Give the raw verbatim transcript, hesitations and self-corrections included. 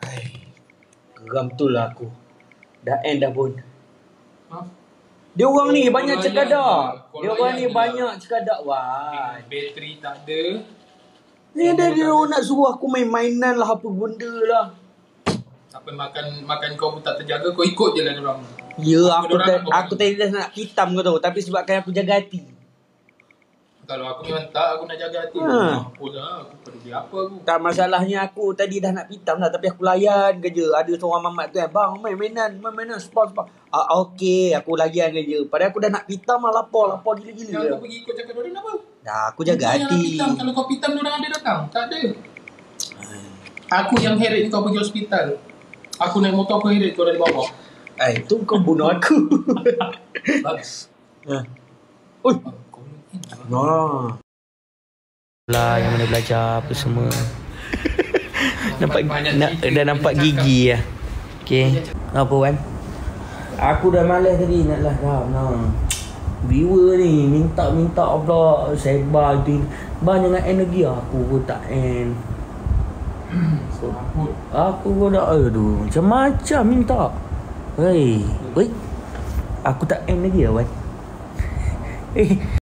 Hai. Geram tu lah aku. Dah end dah pun. Ha? Dia orang Oh, ni banyak kau cekadak. layan je. Dia Kau orang layan ni je banyak lah. cekadak wah. Bateri tak ada. Ni ada dia orang nak suruh aku main mainan lah apa benda lah. Apa makan makan kau pun tak terjaga, kau ikut je lah diorang. Ya Apa aku diorang te- nak kau aku makan? tadi dah nak hitam kau tahu tapi sebabkan aku jaga hati. Kalau aku memang tak, aku nak jaga hati. Ha. Apa lah, aku peduli apa aku. Tak masalahnya aku tadi dah nak hitam lah tapi aku layan ke je. Ada seorang mamat tu kan, bang main mainan, main mainan sport sport. Ah okey, aku layan ke je. Padahal aku dah nak hitam lah lapar, lapar gila-gila. Yang Lah. kau pergi ikut cakap diorang apa? Dah aku jaga Kau yang nak hati. pitam, kalau kau pitam diorang ada datang. Tak ada. Aku yang heret kau pergi hospital. Aku naik motor aku heret kau dari bawah. Eh, tu kau bunuh aku. Bagus. Ha. Oi. Kau Wah. Lah yang mana belajar apa semua. nampak na, dah nampak gigi lah. Okey. Apa Wan? Aku dah malas tadi nak lah dah. Nah. Viewer ni minta-minta pula sebar tu. Banyak dengan energi aku pun tak end. So, aku aku pun dah aduh macam-macam minta. Hei, wei. Aku tak end lagi lah Wan. Eh